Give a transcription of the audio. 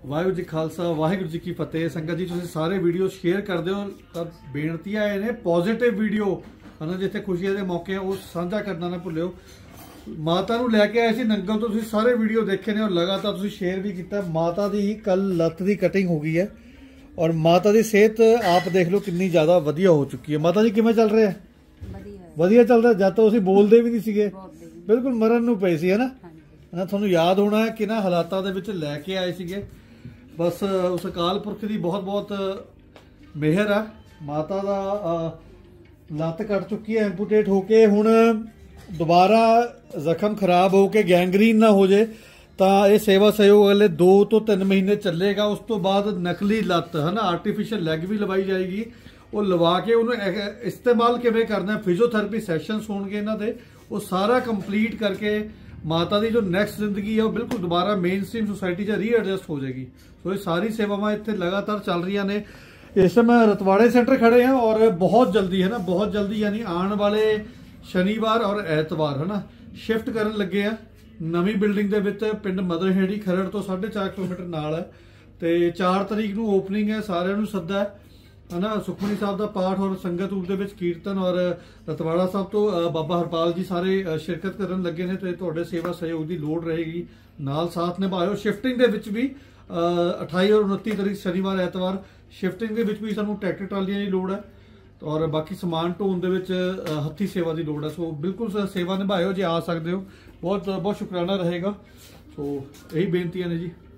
ਵਾਹਿਗੁਰੂ ਜੀ ਖਾਲਸਾ ਵਾਹਿਗੁਰੂ ਜੀ ਕੀ ਫਤਿਹ। ਸੰਗਤ ਜੀ ਤੁਸੀਂ ਸਾਰੇ ਵੀਡੀਓ ਸ਼ੇਅਰ ਕਰਦੇ ਹੋ ਤਾਂ ਬੇਨਤੀਆਂ ਇਹ ਨੇ ਪੋਜ਼ਿਟਿਵ ਵੀਡੀਓ ਹਨਾ, ਜਿੱਥੇ ਖੁਸ਼ੀਆਂ ਦੇ ਮੌਕੇ ਉਹ ਸਾਂਝਾ ਕਰਨਾ ਨਾ ਭੁੱਲਿਓ। ਮਾਤਾ ਨੂੰ ਲੈ ਕੇ ਆਏ ਸੀ ਨੰਗਲ ਤੋਂ, ਤੁਸੀਂ ਸਾਰੇ ਵੀਡੀਓ ਦੇਖੇ ਨੇ ਔਰ ਲਗਾਤਾਰ ਤੁਸੀਂ ਸ਼ੇਅਰ ਵੀ ਕੀਤਾ। ਮਾਤਾ ਦੀ ਕੱਲ ਲੱਤ ਦੀ ਕਟਿੰਗ ਹੋ ਗਈ ਹੈ ਔਰ ਮਾਤਾ ਦੀ ਸਿਹਤ ਆਪ ਦੇਖ ਲਓ ਕਿੰਨੀ ਜ਼ਿਆਦਾ ਵਧੀਆ ਹੋ ਚੁੱਕੀ ਹੈ। ਮਾਤਾ ਜੀ ਕਿਵੇਂ ਚੱਲ ਰਿਹਾ? ਵਧੀਆ ਚੱਲ ਰਿਹਾ। ਜਦ ਤੋਂ ਅਸੀਂ ਬੋਲਦੇ ਵੀ ਨਹੀਂ ਸੀਗੇ, ਬਿਲਕੁਲ ਮਰਨ ਨੂੰ ਪਏ ਸੀ ਹੈ ਨਾ। ਤੁਹਾਨੂੰ ਯਾਦ ਹੋਣਾ ਹੈ ਕਿ ਨਾ ਹਾਲਾਤਾਂ ਦੇ ਵਿੱਚ ਲੈ ਕੇ ਆਏ ਸੀਗੇ। ਬਸ ਉਸ ਅਕਾਲ ਪੁਰਖ ਦੀ ਬਹੁਤ ਬਹੁਤ ਮਿਹਰ ਆ। ਮਾਤਾ ਦਾ ਲੱਤ ਕੱਟ ਚੁੱਕੀ ਹੈ ਐਂਪੂਟੇਟ ਹੋ ਕੇ, ਹੁਣ ਦੁਬਾਰਾ ਜ਼ਖਮ ਖਰਾਬ ਹੋ ਕੇ ਗੈਂਗਰੀਨ ਨਾ ਹੋ ਜੇ ਤਾਂ ਇਹ ਸੇਵਾ ਸਹਿਯੋਗ ਅਗਲੇ 2 ਤੋਂ 3 ਮਹੀਨੇ ਚੱਲੇਗਾ। ਉਸ ਤੋਂ ਬਾਅਦ ਨਕਲੀ ਲੱਤ ਹੈ ਨਾ, ਆਰਟੀਫਿਸ਼ੀਅਲ ਲੈਗ ਵੀ ਲਵਾਈ ਜਾਏਗੀ। ਉਹ ਲਵਾ ਕੇ ਉਹਨੂੰ ਇਸਤੇਮਾਲ ਕਿਵੇਂ ਕਰਨਾ, ਫਿਜ਼ੀਓਥੈਰੇਪੀ ਸੈਸ਼ਨਸ ਹੋਣਗੇ ਇਹਨਾਂ ਦੇ, ਉਹ ਸਾਰਾ ਕੰਪਲੀਟ ਕਰਕੇ ਮਾਤਾ ਦੀ ਜੋ ਨੈਕਸਟ ਜ਼ਿੰਦਗੀ ਹੈ ਉਹ ਬਿਲਕੁਲ ਦੁਬਾਰਾ ਮੇਨ ਸਟ੍ਰੀਮ ਸੁਸਾਇਟੀ 'ਚ ਰੀਐਡਜਸਟ ਹੋ ਜਾਏਗੀ। ਸੋ ਇਹ ਸਾਰੀ ਸੇਵਾਵਾਂ ਇੱਥੇ ਲਗਾਤਾਰ ਚੱਲ ਰਹੀਆਂ ਨੇ। ਇਸ ਸਮੇਂ ਰਤਵਾੜੇ ਸੈਂਟਰ ਖੜੇ ਹਾਂ ਔਰ ਬਹੁਤ ਜਲਦੀ ਹੈ ਨਾ, ਬਹੁਤ ਜਲਦੀ ਯਾਨੀ ਆਉਣ ਵਾਲੇ ਸ਼ਨੀਵਾਰ ਔਰ ਐਤਵਾਰ ਹੈ ਨਾ ਸ਼ਿਫਟ ਕਰਨ ਲੱਗੇ ਆ ਨਵੀਂ ਬਿਲਡਿੰਗ ਦੇ ਵਿੱਚ। ਪਿੰਡ ਮਦਰਹੇੜੀ ਖਰੜ ਤੋਂ 4.5 ਕਿਲੋਮੀਟਰ ਨਾਲ ਹੈ ਤੇ 4 ਤਰੀਕ ਨੂੰ ਓਪਨਿੰਗ ਹੈ। ਸਾਰਿਆਂ ਨੂੰ ਸੱਦਾ ਹੈ ਨਾ, ਸੁਖਮਨੀ ਸਾਹਿਬ ਦਾ ਪਾਠ ਔਰ ਸੰਗਤ ਰੂਪ ਦੇ ਵਿੱਚ ਕੀਰਤਨ ਔਰ ਰਤਵਾੜਾ ਸਾਹਿਬ ਤੋਂ ਬਾਬਾ ਹਰਪਾਲ ਜੀ ਸਾਰੇ ਸ਼ਿਰਕਤ ਕਰਨ ਲੱਗੇ ਨੇ ਤੇ ਤੁਹਾਡੇ ਸੇਵਾ ਸਹਿਯੋਗ ਦੀ ਲੋੜ ਰਹੇਗੀ। ਨਾਲ ਸਾਥ ਨਿਭਾਇਓ। ਸ਼ਿਫਟਿੰਗ ਦੇ ਵਿੱਚ ਵੀ 28 ਔਰ 29 ਤਰੀਕ ਸ਼ਨੀਵਾਰ ਐਤਵਾਰ ਸ਼ਿਫਟਿੰਗ ਦੇ ਵਿੱਚ ਵੀ ਸਾਨੂੰ ਟਰੈਕਟਰ ਟਰਾਲੀਆਂ ਦੀ ਲੋੜ ਹੈ ਔਰ ਬਾਕੀ ਸਮਾਨ ਢੋਣ ਦੇ ਵਿੱਚ ਹੱਥੀ ਸੇਵਾ ਦੀ ਲੋੜ ਹੈ। ਸੋ ਬਿਲਕੁਲ ਸੇਵਾ ਨਿਭਾਇਓ ਜੇ ਆ ਸਕਦੇ ਹੋ। ਬਹੁਤ ਬਹੁਤ ਸ਼ੁਕਰਾਨਾ ਰਹੇਗਾ। ਸੋ ਇਹੀ ਬੇਨਤੀਆਂ ਨੇ ਜੀ।